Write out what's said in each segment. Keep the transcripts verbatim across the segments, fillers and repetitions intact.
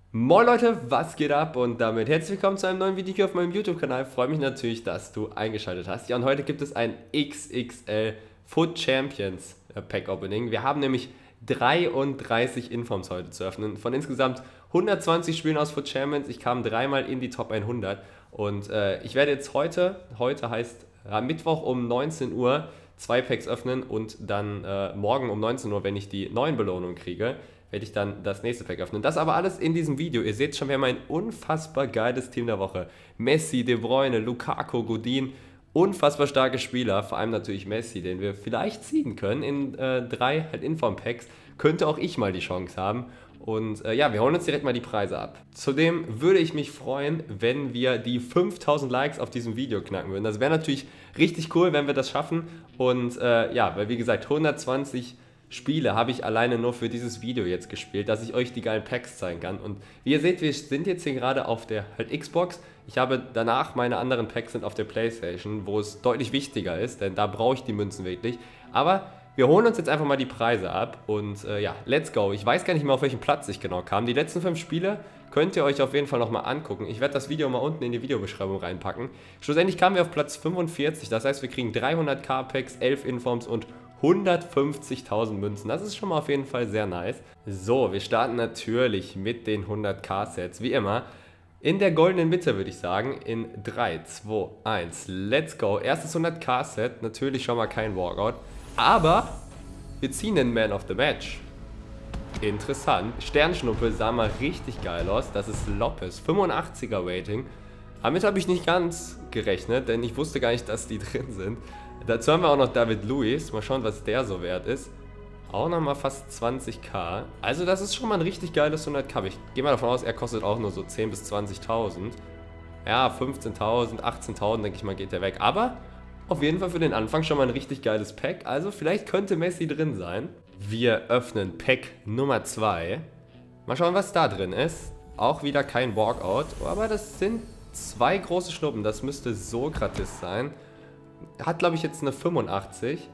Moin Leute, was geht ab und damit herzlich willkommen zu einem neuen Video hier auf meinem YouTube-Kanal. Freue mich natürlich, dass du eingeschaltet hast. Ja, und heute gibt es ein X X L Foot Champions Pack Opening. Wir haben nämlich dreiunddreißig Informs heute zu öffnen. Von insgesamt hundertzwanzig Spielen aus Foot Champions. Ich kam dreimal in die Top hundert und äh, ich werde jetzt heute, heute heißt äh, Mittwoch um neunzehn Uhr, zwei Packs öffnen und dann äh, morgen um neunzehn Uhr, wenn ich die neuen Belohnungen kriege, werde ich dann das nächste Pack öffnen. Das aber alles in diesem Video. Ihr seht schon, wir haben ein unfassbar geiles Team der Woche. Messi, De Bruyne, Lukaku, Godin, unfassbar starke Spieler. Vor allem natürlich Messi, den wir vielleicht ziehen können in äh, drei halt Inform-Packs. Könnte auch ich mal die Chance haben. Und äh, ja, wir holen uns direkt mal die Preise ab. Zudem würde ich mich freuen, wenn wir die fünftausend Likes auf diesem Video knacken würden. Das wäre natürlich richtig cool, wenn wir das schaffen. Und äh, ja, weil wie gesagt, hundertzwanzig Spiele habe ich alleine nur für dieses Video jetzt gespielt, dass ich euch die geilen Packs zeigen kann. Und wie ihr seht, wir sind jetzt hier gerade auf der halt Xbox. Ich habe danach, meine anderen Packs sind auf der Playstation, wo es deutlich wichtiger ist, denn da brauche ich die Münzen wirklich. Aber wir holen uns jetzt einfach mal die Preise ab und äh, ja, let's go. Ich weiß gar nicht mehr, auf welchen Platz ich genau kam. Die letzten fünf Spiele könnt ihr euch auf jeden Fall nochmal angucken. Ich werde das Video mal unten in die Videobeschreibung reinpacken. Schlussendlich kamen wir auf Platz fünfundvierzig, das heißt, wir kriegen dreihunderttausend Packs, elf Informs und hundertfünfzigtausend Münzen. Das ist schon mal auf jeden Fall sehr nice. So, wir starten natürlich mit den hunderttausend Sets, wie immer. In der goldenen Mitte würde ich sagen, in drei, zwei, eins, let's go. Erstes hunderttausend Set, natürlich schon mal kein Walkout, aber wir ziehen den Man of the Match. Interessant. Sternschnuppe sah mal richtig geil aus, das ist Lopez, fünfundachtziger Rating. Damit habe ich nicht ganz gerechnet, denn ich wusste gar nicht, dass die drin sind. Dazu haben wir auch noch David Luiz. Mal schauen, was der so wert ist. Auch nochmal fast zwanzigtausend. Also das ist schon mal ein richtig geiles hunderttausend. Ich gehe mal davon aus, er kostet auch nur so zehntausend bis zwanzigtausend. Ja, fünfzehntausend, achtzehntausend denke ich mal geht der weg. Aber auf jeden Fall für den Anfang schon mal ein richtig geiles Pack. Also vielleicht könnte Messi drin sein. Wir öffnen Pack Nummer zwei. Mal schauen, was da drin ist. Auch wieder kein Walkout. Aber das sind zwei große Schnuppen. Das müsste Sokrates sein. Hat, glaube ich, jetzt eine fünfundachtzig.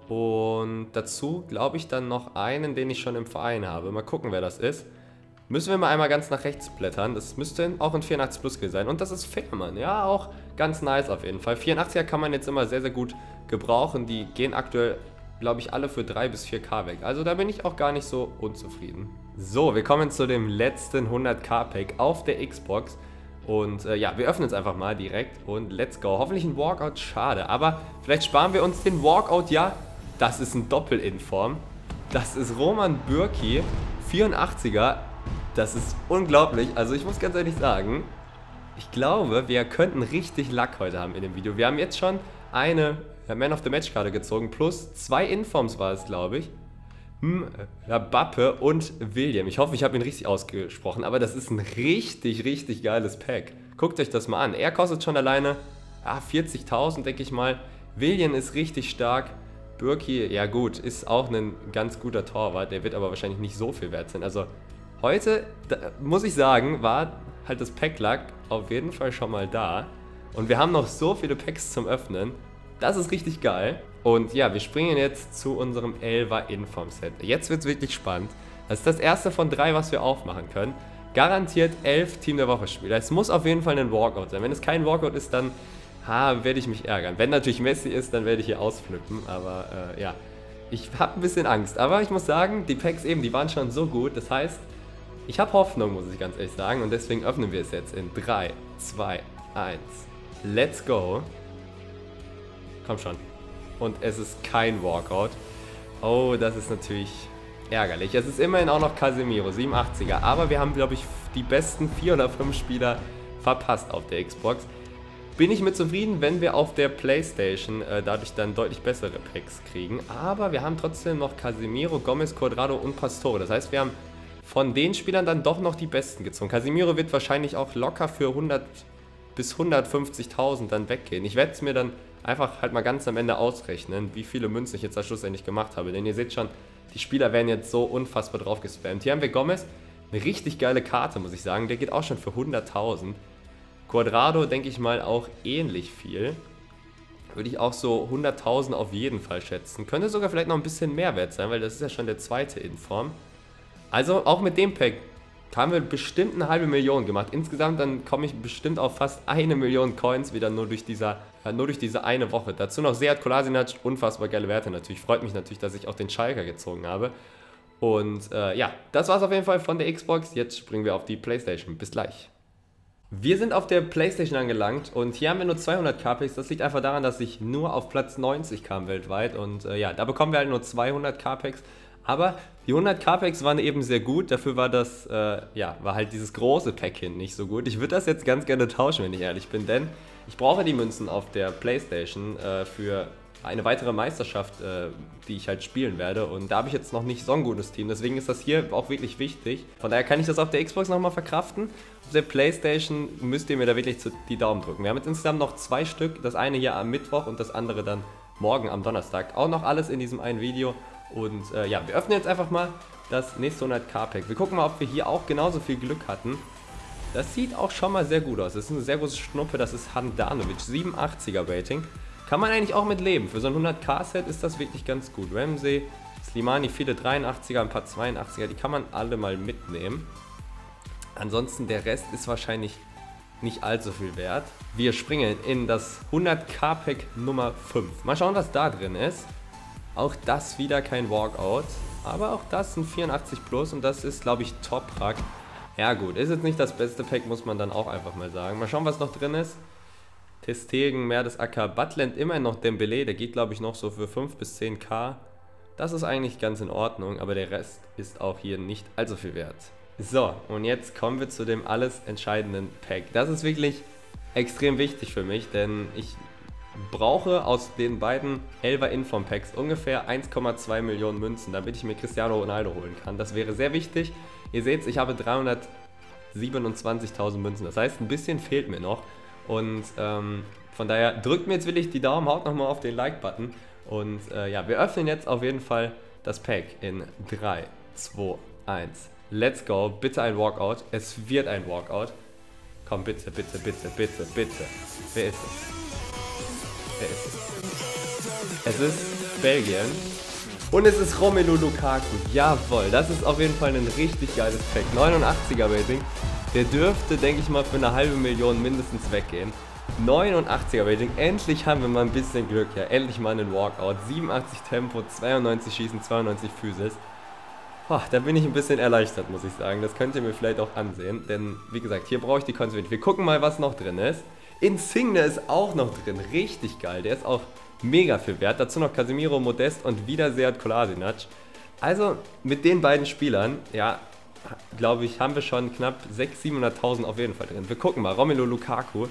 Und dazu, glaube ich, dann noch einen, den ich schon im Verein habe. Mal gucken, wer das ist. Müssen wir mal einmal ganz nach rechts blättern. Das müsste auch ein vierundachtzig Plus sein. Und das ist Fährmann. Ja, auch ganz nice auf jeden Fall. vierundachtziger kann man jetzt immer sehr, sehr gut gebrauchen. Die gehen aktuell, glaube ich, alle für drei bis vier K weg. Also da bin ich auch gar nicht so unzufrieden. So, wir kommen zu dem letzten hunderttausend Pack auf der Xbox. Und äh, ja, wir öffnen es einfach mal direkt und let's go. Hoffentlich ein Walkout, schade. Aber vielleicht sparen wir uns den Walkout, ja. Das ist ein Doppel-Inform. Das ist Roman Bürki, vierundachtziger. Das ist unglaublich. Also ich muss ganz ehrlich sagen, ich glaube, wir könnten richtig Luck heute haben in dem Video. Wir haben jetzt schon eine Man of the Match Karte gezogen, plus zwei Informs war es, glaube ich. Hm, Bappe und William. Ich hoffe, ich habe ihn richtig ausgesprochen, aber das ist ein richtig, richtig geiles Pack. Guckt euch das mal an. Er kostet schon alleine ah, vierzigtausend, denke ich mal. William ist richtig stark. Bürki, ja gut, ist auch ein ganz guter Torwart. Der wird aber wahrscheinlich nicht so viel wert sein. Also heute, da, muss ich sagen, war halt das Pack-Luck auf jeden Fall schon mal da. Und wir haben noch so viele Packs zum Öffnen. Das ist richtig geil. Und ja, wir springen jetzt zu unserem Elfer Inform-Set. Jetzt wird es wirklich spannend. Das ist das erste von drei, was wir aufmachen können. Garantiert elf Team der Woche Spieler. Es muss auf jeden Fall ein Walkout sein. Wenn es kein Walkout ist, dann ha, werde ich mich ärgern. Wenn natürlich Messi ist, dann werde ich hier ausflippen. Aber äh, ja, ich habe ein bisschen Angst. Aber ich muss sagen, die Packs eben, die waren schon so gut. Das heißt, ich habe Hoffnung, muss ich ganz ehrlich sagen. Und deswegen öffnen wir es jetzt in drei, zwei, eins. Let's go. Komm schon. Und es ist kein Walkout. Oh, das ist natürlich ärgerlich. Es ist immerhin auch noch Casemiro, siebenundachtziger. Aber wir haben, glaube ich, die besten vier oder fünf Spieler verpasst auf der Xbox. Bin ich mit zufrieden, wenn wir auf der Playstation äh, dadurch dann deutlich bessere Packs kriegen. Aber wir haben trotzdem noch Casemiro, Gomez, Cuadrado und Pastore. Das heißt, wir haben von den Spielern dann doch noch die besten gezogen. Casemiro wird wahrscheinlich auch locker für hundert bis hundertfünfzigtausend dann weggehen. Ich werde es mir dann einfach halt mal ganz am Ende ausrechnen, wie viele Münzen ich jetzt da schlussendlich gemacht habe. Denn ihr seht schon, die Spieler werden jetzt so unfassbar drauf gespammt. Hier haben wir Gomez, eine richtig geile Karte, muss ich sagen. Der geht auch schon für hunderttausend. Cuadrado, denke ich mal, auch ähnlich viel. Würde ich auch so hunderttausend auf jeden Fall schätzen. Könnte sogar vielleicht noch ein bisschen mehr wert sein, weil das ist ja schon der zweite Inform. Also auch mit dem Pack haben wir bestimmt eine halbe Million gemacht. Insgesamt dann komme ich bestimmt auf fast eine Million Coins wieder nur durch, dieser, äh, nur durch diese eine Woche. Dazu noch Sead Kolasinac, unfassbar geile Werte natürlich. Freut mich natürlich, dass ich auch den Schalker gezogen habe. Und äh, ja, das war's auf jeden Fall von der Xbox. Jetzt springen wir auf die PlayStation. Bis gleich. Wir sind auf der PlayStation angelangt und hier haben wir nur zweihundert K Packs. Das liegt einfach daran, dass ich nur auf Platz neunzig kam weltweit. Und äh, ja, da bekommen wir halt nur zweihundert K Packs. Aber die hundert K Packs waren eben sehr gut, dafür war das, äh, ja, war halt dieses große Pack hin nicht so gut. Ich würde das jetzt ganz gerne tauschen, wenn ich ehrlich bin, denn ich brauche die Münzen auf der PlayStation äh, für eine weitere Meisterschaft, äh, die ich halt spielen werde, und da habe ich jetzt noch nicht so ein gutes Team, deswegen ist das hier auch wirklich wichtig. Von daher kann ich das auf der Xbox nochmal verkraften. Auf der PlayStation müsst ihr mir da wirklich die Daumen drücken. Wir haben jetzt insgesamt noch zwei Stück, das eine hier am Mittwoch und das andere dann morgen am Donnerstag. Auch noch alles in diesem einen Video. Und äh, ja, wir öffnen jetzt einfach mal das nächste hundert K Pack. Wir gucken mal, ob wir hier auch genauso viel Glück hatten. Das sieht auch schon mal sehr gut aus. Das ist eine sehr große Schnuppe, das ist Handanovic, siebenundachtziger Rating. Kann man eigentlich auch mit leben. Für so ein hundert K Set ist das wirklich ganz gut. Ramsey, Slimani, viele dreiundachtziger, ein paar zweiundachtziger, die kann man alle mal mitnehmen. Ansonsten der Rest ist wahrscheinlich nicht allzu viel wert. Wir springen in das hundert K Pack Nummer fünf. Mal schauen, was da drin ist. Auch das wieder kein Walkout, aber auch das ein vierundachtzig plus und das ist, glaube ich, Top-Pack. Ja gut, ist jetzt nicht das beste Pack, muss man dann auch einfach mal sagen. Mal schauen, was noch drin ist. Testegen, Mertesacker, Butland, immerhin noch Dembele, der geht, glaube ich, noch so für fünf bis zehn K. Das ist eigentlich ganz in Ordnung, aber der Rest ist auch hier nicht allzu viel wert. So, und jetzt kommen wir zu dem alles entscheidenden Pack. Das ist wirklich extrem wichtig für mich, denn ich brauche aus den beiden elfer Inform Packs ungefähr eins Komma zwei Millionen Münzen, damit ich mir Cristiano Ronaldo holen kann. Das wäre sehr wichtig. Ihr seht, ich habe dreihundertsiebenundzwanzigtausend Münzen. Das heißt, ein bisschen fehlt mir noch. Und ähm, von daher drückt mir jetzt wirklich die Daumen, haut nochmal auf den Like-Button. Und äh, ja, wir öffnen jetzt auf jeden Fall das Pack in drei, zwei, eins. Let's go. Bitte ein Walkout. Es wird ein Walkout. Komm, bitte, bitte, bitte, bitte, bitte. Wer ist es? Es ist Belgien und es ist Romelu Lukaku. Jawohl, das ist auf jeden Fall ein richtig geiles Pack. neunundachtziger Rating. Der dürfte, denke ich mal, für eine halbe Million mindestens weggehen. neunundachtziger Rating. Endlich haben wir mal ein bisschen Glück. Ja, endlich mal einen Walkout. siebenundachtzig Tempo, zweiundneunzig Schießen, zweiundneunzig Physis. Boah, da bin ich ein bisschen erleichtert, muss ich sagen. Das könnt ihr mir vielleicht auch ansehen. Denn, wie gesagt, hier brauche ich die Konsequenz. Wir gucken mal, was noch drin ist. Insigne ist auch noch drin, richtig geil, der ist auch mega viel wert. Dazu noch Casemiro, Modest und wieder Sead Kolasinac. Also mit den beiden Spielern, ja, glaube ich, haben wir schon knapp sechshunderttausend, siebenhunderttausend auf jeden Fall drin. Wir gucken mal, Romelu Lukaku.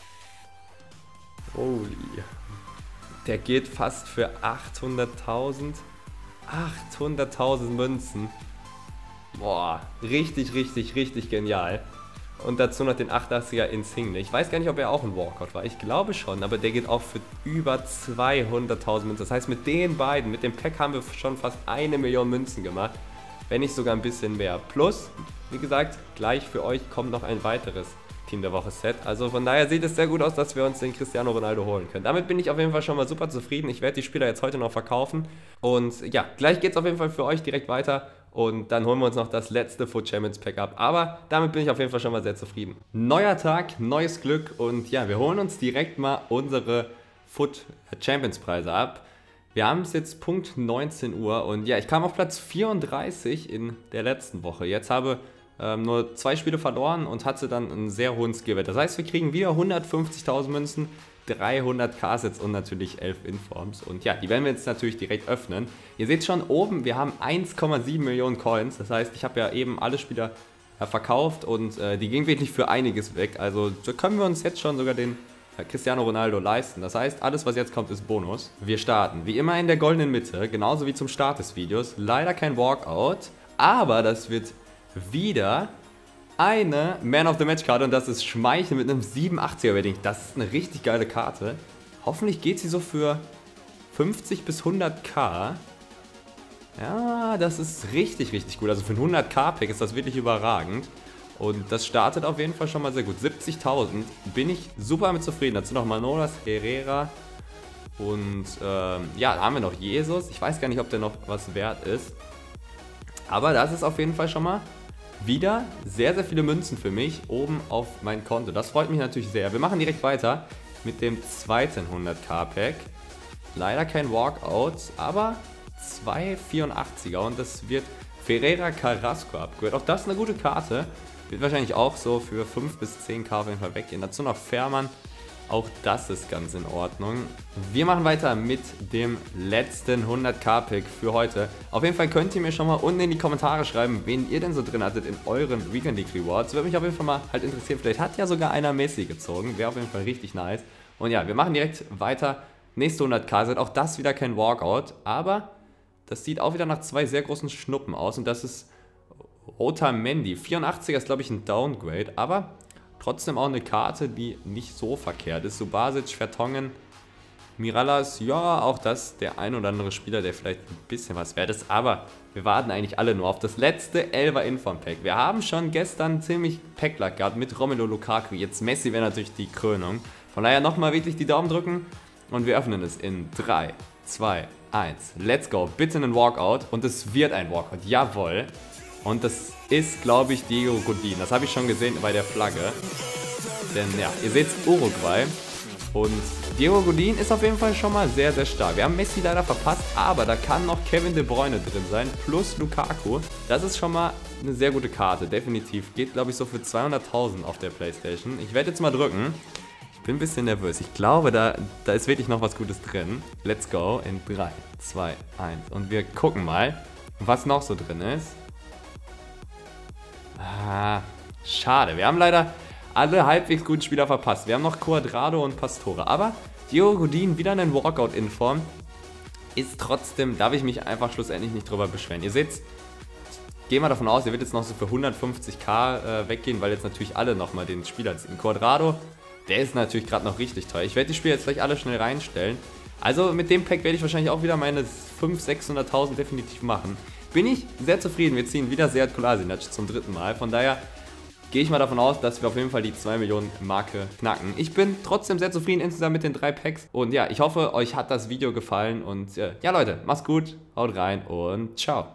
Holy. Der geht fast für achthunderttausend. achthunderttausend Münzen. Boah, richtig, richtig, richtig genial. Und dazu noch den achtundachtziger Insigne. Ich weiß gar nicht, ob er auch ein Walkout war. Ich glaube schon, aber der geht auch für über zweihunderttausend Münzen. Das heißt, mit den beiden, mit dem Pack haben wir schon fast eine Million Münzen gemacht. Wenn nicht sogar ein bisschen mehr. Plus, wie gesagt, gleich für euch kommt noch ein weiteres Team der Woche Set. Also von daher sieht es sehr gut aus, dass wir uns den Cristiano Ronaldo holen können. Damit bin ich auf jeden Fall schon mal super zufrieden. Ich werde die Spieler jetzt heute noch verkaufen. Und ja, gleich geht es auf jeden Fall für euch direkt weiter. Und dann holen wir uns noch das letzte Foot Champions Pack ab. Aber damit bin ich auf jeden Fall schon mal sehr zufrieden. Neuer Tag, neues Glück. Und ja, wir holen uns direkt mal unsere Foot Champions Preise ab. Wir haben es jetzt Punkt neunzehn Uhr. Und ja, ich kam auf Platz vierunddreißig in der letzten Woche. Jetzt habe ähm, nur zwei Spiele verloren und hatte dann einen sehr hohen Skillwert. Das heißt, wir kriegen wieder hundertfünfzigtausend Münzen, dreihundert K-Sets und natürlich elf Informs. Und ja, die werden wir jetzt natürlich direkt öffnen. Ihr seht schon oben, wir haben eins Komma sieben Millionen Coins. Das heißt, ich habe ja eben alle Spieler ja, verkauft und äh, die gingen wirklich für einiges weg. Also da können wir uns jetzt schon sogar den äh, Cristiano Ronaldo leisten. Das heißt, alles was jetzt kommt ist Bonus. Wir starten wie immer in der goldenen Mitte, genauso wie zum Start des Videos. Leider kein Walkout, aber das wird wieder eine Man of the Match Karte und das ist Schmeichel mit einem siebenundachtziger Rating. Das ist eine richtig geile Karte. Hoffentlich geht sie so für fünfzig bis hundert K. Ja, das ist richtig, richtig gut. Also für ein hundert K Pack ist das wirklich überragend. Und das startet auf jeden Fall schon mal sehr gut. siebzigtausend bin ich super mit zufrieden. Dazu noch Manolas, Herrera und ähm, ja, da haben wir noch Jesus. Ich weiß gar nicht, ob der noch was wert ist. Aber das ist auf jeden Fall schon mal wieder sehr, sehr viele Münzen für mich oben auf mein Konto. Das freut mich natürlich sehr. Wir machen direkt weiter mit dem zweiten hunderttausend Pack. Leider kein Walkout, aber zwei vierundachtziger und das wird Ferreira Carrasco Upgrade. Auch das ist eine gute Karte. Wird wahrscheinlich auch so für fünf bis zehn K auf jeden Fall weggehen. Dazu noch Fährmann. Auch das ist ganz in Ordnung. Wir machen weiter mit dem letzten hunderttausend Pack für heute. Auf jeden Fall könnt ihr mir schon mal unten in die Kommentare schreiben, wen ihr denn so drin hattet in euren Weekend League Rewards. Würde mich auf jeden Fall mal halt interessieren. Vielleicht hat ja sogar einer Messi gezogen. Wäre auf jeden Fall richtig nice. Und ja, wir machen direkt weiter. Nächste hunderttausend sind auch das wieder kein Walkout. Aber das sieht auch wieder nach zwei sehr großen Schnuppen aus. Und das ist Otamendi. vierundachtziger ist glaube ich ein Downgrade. Aber trotzdem auch eine Karte, die nicht so verkehrt ist. Subasic, Vertongen, Mirallas, ja, auch das der ein oder andere Spieler, der vielleicht ein bisschen was wert ist. Aber wir warten eigentlich alle nur auf das letzte Elfer Inform Pack. Wir haben schon gestern ziemlich Packlack gehabt mit Romelu Lukaku. Jetzt Messi wäre natürlich die Krönung. Von daher nochmal wirklich die Daumen drücken und wir öffnen es in drei, zwei, eins. Let's go. Bitte einen Walkout und es wird ein Walkout. Jawohl. Und das ist, glaube ich, Diego Godin. Das habe ich schon gesehen bei der Flagge. Denn ja, ihr seht Uruguay. Und Diego Godin ist auf jeden Fall schon mal sehr, sehr stark. Wir haben Messi leider verpasst, aber da kann noch Kevin De Bruyne drin sein. Plus Lukaku. Das ist schon mal eine sehr gute Karte, definitiv. Geht, glaube ich, so für zweihunderttausend auf der Playstation. Ich werde jetzt mal drücken. Ich bin ein bisschen nervös. Ich glaube, da, da ist wirklich noch was Gutes drin. Let's go in drei, zwei, eins. Und wir gucken mal, was noch so drin ist. Ah, schade. Wir haben leider alle halbwegs guten Spieler verpasst. Wir haben noch Cuadrado und Pastore. Aber Diego Godin wieder einen Walkout in Form. Ist trotzdem, darf ich mich einfach schlussendlich nicht drüber beschweren. Ihr seht, gehen wir davon aus, er wird jetzt noch so für hundertfünfzig.000 äh, weggehen, weil jetzt natürlich alle nochmal den Spieler ziehen. Cuadrado, der ist natürlich gerade noch richtig teuer. Ich werde die Spiele jetzt gleich alle schnell reinstellen. Also mit dem Pack werde ich wahrscheinlich auch wieder meine fünfhunderttausend, sechshunderttausend definitiv machen. Bin ich sehr zufrieden. Wir ziehen wieder Sead Kolasinac zum dritten Mal. Von daher gehe ich mal davon aus, dass wir auf jeden Fall die zwei Millionen Marke knacken. Ich bin trotzdem sehr zufrieden insgesamt mit den drei Packs. Und ja, ich hoffe, euch hat das Video gefallen. Und äh, ja Leute, macht's gut, haut rein und ciao.